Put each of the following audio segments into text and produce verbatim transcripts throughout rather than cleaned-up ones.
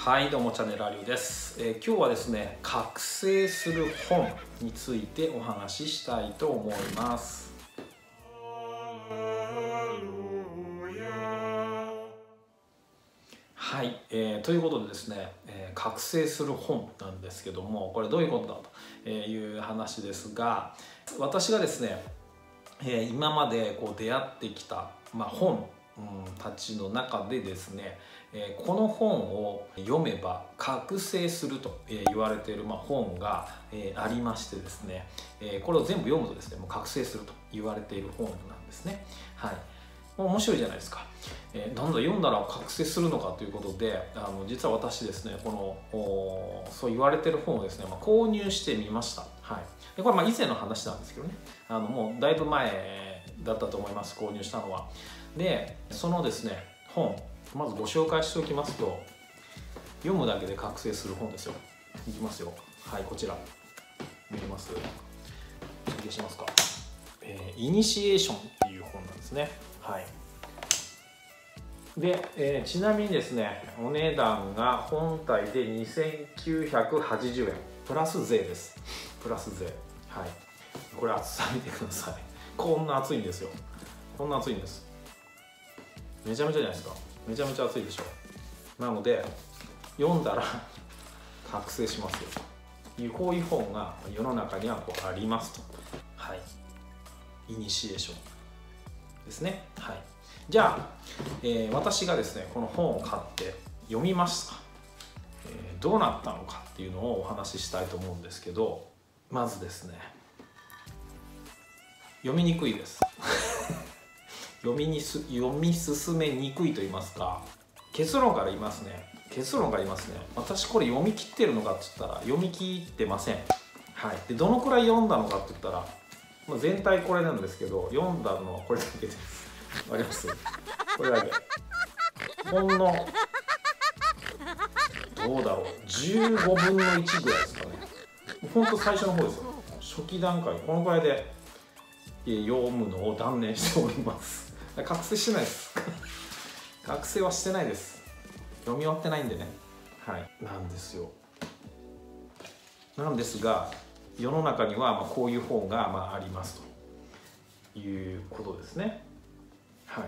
はい、どうもチャンネルありゅうです、えー、今日はですね、覚醒する本についてお話ししたいと思います。はい、えー、ということでですね、えー、覚醒する本なんですけども、これどういうことだという話ですが、私がですね、えー、今までこう出会ってきた、まあ、本たちの中でですね、えー、この本を読めば覚醒すると言われている、まあ、本が、えー、ありましてですね、えー、これを全部読むとですね、もう覚醒すると言われている本なんですね。はい、面白いじゃないですか。えー、なんだ読んだら覚醒するのかということで、あの実は私ですね、このそう言われている本をですね、まあ、購入してみました。はい、でこれまあ以前の話なんですけどね、あのもうだいぶ前だったと思います、購入したのは。でそのですね本、まずご紹介しておきますと、読むだけで覚醒する本ですよ。いきますよ。はい、こちら見えます？消しますか。えー、イニシエーションっていう本なんですね。はい。で、えー、ちなみにですね、お値段が本体でにせんきゅうひゃくはちじゅうえんプラス税です。プラス税。はい。これ厚さ見てください。こんな厚いんですよ。こんな厚いんです。めちゃめちゃじゃないですか。めちゃめちゃ熱いでしょ。なので読んだら覚醒しますよという、こういう本が世の中にはこうありますと。はい、イニシエーションですね。はい、じゃあ、えー、私がですねこの本を買って読みました。えー、どうなったのかっていうのをお話ししたいと思うんですけど、まずですね、読みにくいです読みにす読み進めにくいと言いますか、結論から言いますね。結論から言いますね。私これ読み切ってるのかって言ったら読み切ってません。はい。でどのくらい読んだのかって言ったら、まあ、全体これなんですけど、読んだのはこれだけです。わかります？これだけ。ほんのどうだろう、じゅうごぶんのいちぐらいですかね。ほんと最初の方ですよ。初期段階このくらいで読むのを断念しております。覚醒してないです覚醒はしてないです。読み終わってないんでね。はい、なんですよ。なんですが、世の中にはまあこういう本がまあありますということですね。はい。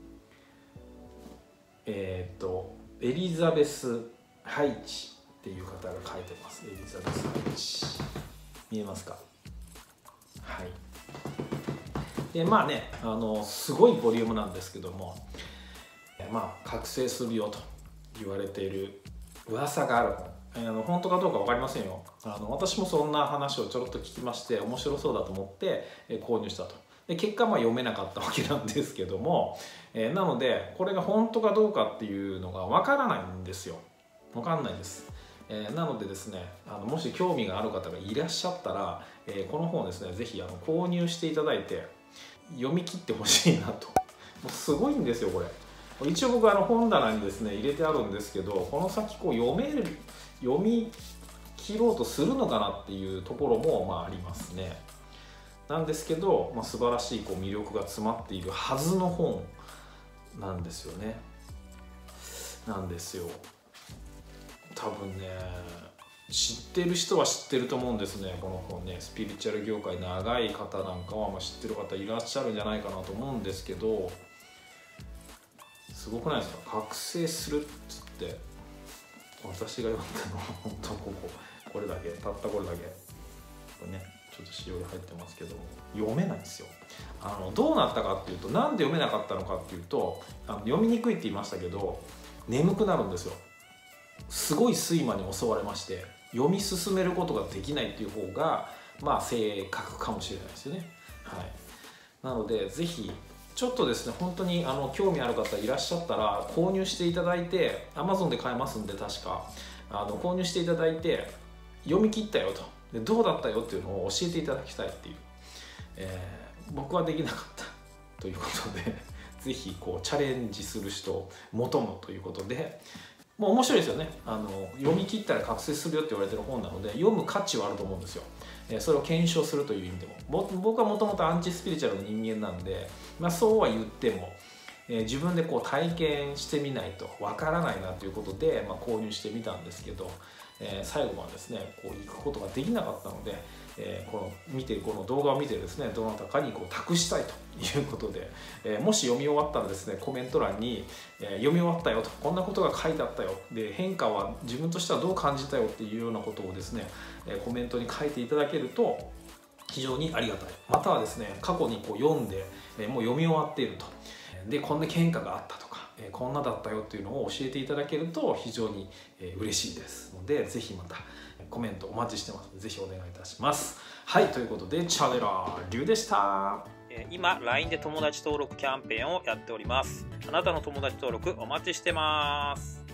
えっとエリザベス・ハイチっていう方が書いてます。エリザベス・ハイチ見えますか？はい。でまあね、あのすごいボリュームなんですけども、まあ覚醒するよと言われている噂がある本、えー、あの本当かどうか分かりませんよ。あの私もそんな話をちょろっと聞きまして、面白そうだと思って、えー、購入したと。で結果まあ読めなかったわけなんですけども、えー、なのでこれが本当かどうかっていうのが分からないんですよ。分かんないです。えー、なのでですね、あのもし興味がある方がいらっしゃったら、えー、この本をですね、ぜひあの購入していただいて読み切ってほしいなと。もうすごいんですよこれ。一応僕あの本棚にですね入れてあるんですけど、この先こう読める読み切ろうとするのかなっていうところもまあありますね。なんですけど、まあ、素晴らしいこう魅力が詰まっているはずの本なんですよね。なんですよ。多分ね、知ってる人は知ってると思うんですね。この本ね、スピリチュアル業界長い方なんかはまあ知ってる方いらっしゃるんじゃないかなと思うんですけど、すごくないですか？覚醒するっつって私が読んだのは本当こここれだけ、たったこれだけ。これね、ちょっとしおり入ってますけど読めないんですよ。あのどうなったかっていうと、なんで読めなかったのかっていうと、あの読みにくいって言いましたけど、眠くなるんですよ。すごい睡魔に襲われまして、読み進めることができないっていう方がまあ正確かもしれないですよね。はい。なのでぜひちょっとですね、本当にあの興味ある方いらっしゃったら購入していただいて、 アマゾン で買えますんで、確かあの購入していただいて読み切ったよと、でどうだったよっていうのを教えていただきたいっていう、えー、僕はできなかったということでぜひこうチャレンジする人を求むということで、もう面白いですよね。あの読み切ったら覚醒するよって言われてる本なので、読む価値はあると思うんですよ。それを検証するという意味でも、僕はもともとアンチスピリチュアルの人間なんで、まあ、そうは言っても、 えー、自分でこう体験してみないとわからないなということで、まあ、購入してみたんですけど、えー、最後はですねこう行くことができなかったので、えー、この見てこの動画を見てですねどなたかにこう託したいということで、えー、もし読み終わったらですねコメント欄に、えー、読み終わったよと、こんなことが書いてあったよで、変化は自分としてはどう感じたよっていうようなことをですね、えー、コメントに書いていただけると非常にありがたい。またはですね過去にこう読んで、えー、もう読み終わっていると、でこんな変化があったとか、えー、こんなだったよっていうのを教えていただけると非常に、えー、嬉しいですので、ぜひまたコメントお待ちしてますので、ぜひお願いいたします。はい、ということでチャネラーリュウでした。 今 ライン で友達登録キャンペーンをやっております。あなたの友達登録お待ちしてます。